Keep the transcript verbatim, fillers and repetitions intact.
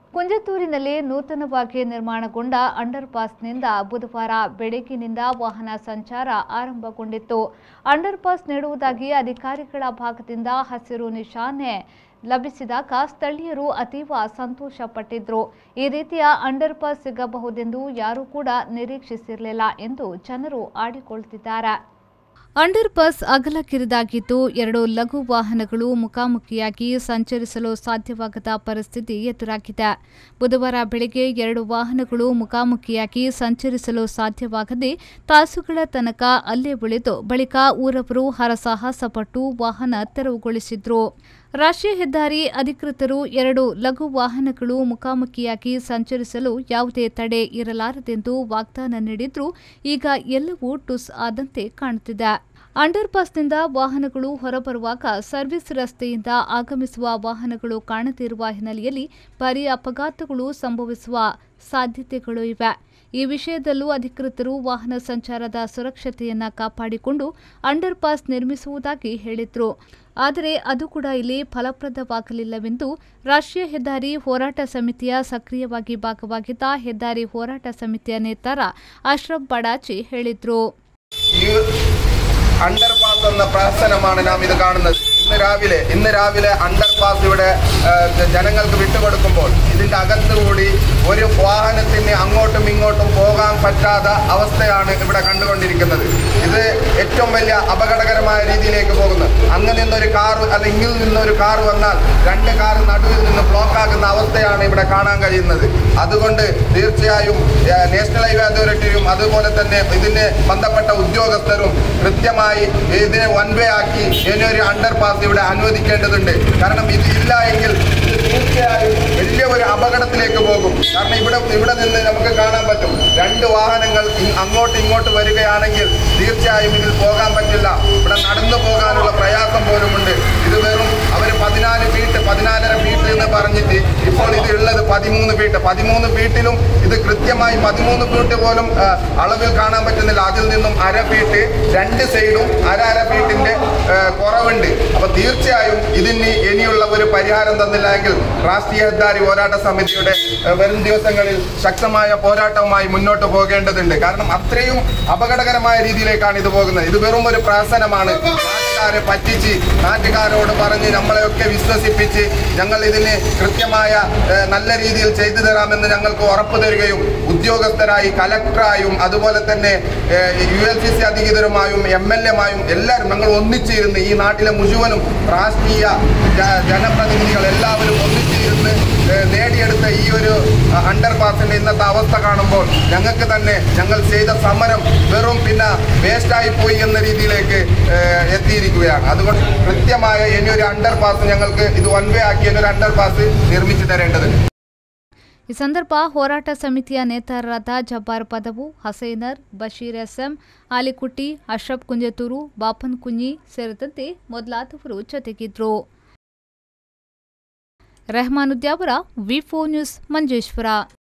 ಕುಂಜತ್ತೂರಿನಲ್ಲಿ ನೂತನವಾಗಿ ನಿರ್ಮಾಣಗೊಂಡ ಅಂಡರ್ ಪಾಸ್ನಿಂದ ಬುಧವಾರ ಬೆಳಗಿನಿಂದ ವಾಹನ ಸಂಚಾರ ಆರಂಭಗೊಂಡಿತ್ತು. ಅಂಡರ್ ಪಾಸ್ ನೀಡುವುದಾಗಿ ಅಧಿಕಾರಿಗಳ ಭಾಗದಿಂದ ಹಸಿರು ನಿಶಾನೆ ಲಭಿಸಿದಾಗ ಸ್ಥಳೀಯರು ಅತೀವ ಸಂತೋಷಪಟ್ಟಿದ್ರು. ಈ ರೀತಿಯ ಅಂಡರ್ ಪಾಸ್ ಸಿಗಬಹುದೆಂದು ಯಾರೂ ಕೂಡ ನಿರೀಕ್ಷಿಸಿರಲಿಲ್ಲ ಎಂದು ಜನರು ಆಡಿಕೊಳ್ಳುತ್ತಿದ್ದಾರೆ. ಅಂಡರ್ ಪಾಸ್ ಅಗಲ ಕಿರಿದಾಗಿದ್ದು ಎರಡು ಲಘು ವಾಹನಗಳು ಮುಖಾಮುಖಿಯಾಗಿ ಸಂಚರಿಸಲು ಸಾಧ್ಯವಾಗದ ಪರಿಸ್ಥಿತಿ ಎದುರಾಗಿದೆ. ಬುಧವಾರ ಬೆಳಗ್ಗೆ ಎರಡು ವಾಹನಗಳು ಮುಖಾಮುಖಿಯಾಗಿ ಸಂಚರಿಸಲು ಸಾಧ್ಯವಾಗದೆ ತಾಸುಗಳ ತನಕ ಅಲ್ಲೇ ಉಳಿದು ಬಳಿಕ ಊರವರು ಹರಸಾಹಸ ಪಟ್ಟು ವಾಹನ ತೆರವುಗೊಳಿಸಿದ್ರು. ರಾಷ್ಟ್ರೀಯ ಹೆದ್ದಾರಿ ಅಧಿಕೃತರು ಎರಡು ಲಘು ವಾಹನಗಳು ಮುಖಾಮುಖಿಯಾಗಿ ಸಂಚರಿಸಲು ಯಾವುದೇ ತಡೆ ಇರಲಾರದೆಂದು ವಾಗ್ದಾನ ನೀಡಿದ್ರು. ಈಗ ಎಲ್ಲವೂ ಟುಸ್ ಆದಂತೆ ಕಾಣುತ್ತಿದೆ. ಅಂಡರ್ ಪಾಸ್ನಿಂದ ವಾಹನಗಳು ಹೊರಬರುವಾಗ ಸರ್ವಿಸ್ ರಸ್ತೆಯಿಂದ ಆಗಮಿಸುವ ವಾಹನಗಳು ಕಾಣದಿರುವ ಹಿನ್ನೆಲೆಯಲ್ಲಿ ಭಾರೀ ಅಪಘಾತಗಳು ಸಂಭವಿಸುವ ಸಾಧ್ಯತೆಗಳು ಇವೆ. ಈ ವಿಷಯದಲ್ಲೂ ಅಧಿಕೃತರು ವಾಹನ ಸಂಚಾರದ ಸುರಕ್ಷತೆಯನ್ನು ಕಾಪಾಡಿಕೊಂಡು ಅಂಡರ್ ಪಾಸ್ ನಿರ್ಮಿಸುವುದಾಗಿ ಹೇಳಿದ್ರು. ಆದರೆ ಅದು ಕೂಡ ಇಲ್ಲಿ ಫಲಪ್ರದವಾಗಲಿಲ್ಲವೆಂದು ರಾಷ್ಟ್ರೀಯ ಹೆದ್ದಾರಿ ಹೋರಾಟ ಸಮಿತಿಯ ಸಕ್ರಿಯವಾಗಿ ಭಾಗವಾಗಿದ್ದ ಹೆದ್ದಾರಿ ಹೋರಾಟ ಸಮಿತಿಯ ನೇತಾರ ಅಶ್ರಫ್ ಬಡಾಚಿ ಹೇಳಿದ್ರು. അണ്ടർ പാസ് എന്ന പ്രഹസനമാണ് നാം ഇത് കാണുന്നത്. ഇന്ന് രാവിലെ ഇന്ന് രാവിലെ അണ്ടർ പാസ് ഇവിടെ ജനങ്ങൾക്ക് വിട്ടുകൊടുക്കുമ്പോൾ ഇതിൻ്റെ അകത്തുകൂടി ഒരു വാഹനത്തിന് അങ്ങോട്ടും ഇങ്ങോട്ടും പോകാൻ പറ്റാത്ത അവസ്ഥയാണ് ഇവിടെ കണ്ടുകൊണ്ടിരിക്കുന്നത്. ഇത് ഏറ്റവും വലിയ അപകടകരമായ രീതിയിലേക്ക് പോകുന്നു. അങ്ങ് നിന്നൊരു കാർ അല്ല ഇങ്ങിൽ നിന്നൊരു കാർ വന്നാൽ രണ്ട് കാർ നടുവിൽ നിന്ന് ബ്ലോക്ക് ആകുന്ന അവസ്ഥയാണ് ഇവിടെ കാണാൻ കഴിയുന്നത്. അതുകൊണ്ട് തീർച്ചയായും നാഷണൽ ഹൈവേ അതോറിറ്റിയും അതുപോലെ തന്നെ ഇതിന് ബന്ധപ്പെട്ട ഉദ്യോഗസ്ഥരും കൃത്യമായി ഇതിനെ വൺ വേ ആക്കി ഇനിയൊരു അണ്ടർ പാസ് ഇവിടെ അനുവദിക്കേണ്ടതുണ്ട്. കാരണം ഇത് ഇല്ല എങ്കിൽ തീർച്ചയായും വലിയ ഒരു അപകടത്തിലേക്ക് പോകും. കാരണം ഇവിടെ ഇവിടെ നിന്ന് നമുക്ക് കാണാൻ പറ്റും രണ്ട് വാഹനങ്ങൾ അങ്ങോട്ട് ഇങ്ങോട്ട് വരികയാണെങ്കിൽ തീർച്ചയായും ഇതിൽ പോകാൻ പറ്റില്ല. ഇവിടെ നടന്നു പോകാനുള്ള പ്രയാസം പോലുമുണ്ട്. ഇത് വെറും അവർ പതിനാല് ഫീറ്റ് പതിനാലര ഫീറ്റ് എന്ന് പറഞ്ഞിട്ട് ഇപ്പോൾ ഇത് ഉള്ളത് പതിമൂന്ന് ഫീറ്റ് പതിമൂന്ന് ഫീറ്റിലും ഇത് കൃത്യമായി പതിമൂന്ന് ഫീറ്റ് പോലും അളവിൽ കാണാൻ പറ്റുന്നില്ല. അതിൽ നിന്നും അര ഫീറ്റ് രണ്ട് സൈഡും അര അര ഫീറ്റിന്റെ കുറവുണ്ട്. അപ്പൊ തീർച്ചയായും ഇതിന് ഇനിയുള്ള ഒരു പരിഹാരം തന്നില്ല എങ്കിൽ രാഷ്ട്രീയ ഹെದ್ದಾരി പോരാട്ട സമിതിയുടെ വരും ദിവസങ്ങളിൽ ശക്തമായ പോരാട്ടവുമായി മുന്നോട്ട് പോകേണ്ടതുണ്ട്. കാരണം അത്രയും അപകടകരമായ രീതിയിലേക്കാണ് ഇത് പോകുന്നത്. ഇത് വെറും ഒരു പ്രഹസനമാണ്. നാട്ടുകാരെ പറ്റിച്ച് നാട്ടുകാരോട് പറഞ്ഞ് നമ്മളെയൊക്കെ വിശ്വസിപ്പിച്ച് ഞങ്ങൾ ഇതിന് കൃത്യമായ നല്ല രീതിയിൽ ചെയ്തു തരാമെന്ന് ഞങ്ങൾക്ക് ഉറപ്പ് തരികയും ഉദ്യോഗസ്ഥരായി കലക്ടറായും അതുപോലെ തന്നെ യു എൽ സി സി അധികൃതരുമായും എം എൽ എമായും എല്ലാവരും ഞങ്ങൾ ഒന്നിച്ചിരുന്ന് ഈ നാട്ടിലെ മുഴുവനും രാഷ്ട്രീയ ജനപ്രതിനിധികൾ എല്ലാവരും ഒന്നിച്ചിരുന്ന് നേടിയെടുത്ത ഈ ഒരു അണ്ടർ പാസിന്റെ ഇന്നത്തെ അവസ്ഥ കാണുമ്പോൾ ഞങ്ങൾക്ക് തന്നെ ഞങ്ങൾ ചെയ്ത സമരം വെറും പിന്നെ വേസ്റ്റായി പോയി എന്ന രീതിയിലേക്ക് എത്തിയിരിക്കുകയാണ്. അതുകൊണ്ട് കൃത്യമായ ഇനിയൊരു അണ്ടർ പാസ് ഞങ്ങൾക്ക് ഇത് വൺ വേ ആക്കി ഒരു അണ്ടർ പാസ് നിർമ്മിച്ചു തരേണ്ടതുണ്ട്. ಈ ಸಂದರ್ಭ ಹೋರಾಟ ಸಮಿತಿಯ ನೇತಾರರಾದ ಜಬ್ಬಾರ್ ಪದವು, ಹಸೈನರ್, ಬಶೀರ್ ಎಸ್ಎಂ, ಆಲಿಕುಟ್ಟಿ, ಅಶ್ರಫ್ ಕುಂಜತೂರು, ಬಾಪನ್ ಕುಂಜಿ ಸೇರಿದಂತೆ ಮೊದಲಾದವರು ಜೊತೆಗಿದ್ರು. ರೆಹಮಾನುದ್ಯಾವರ ವಿ ಫೋರ್ ನ್ಯೂಸ್ ಮಂಜೇಶ್ವರ.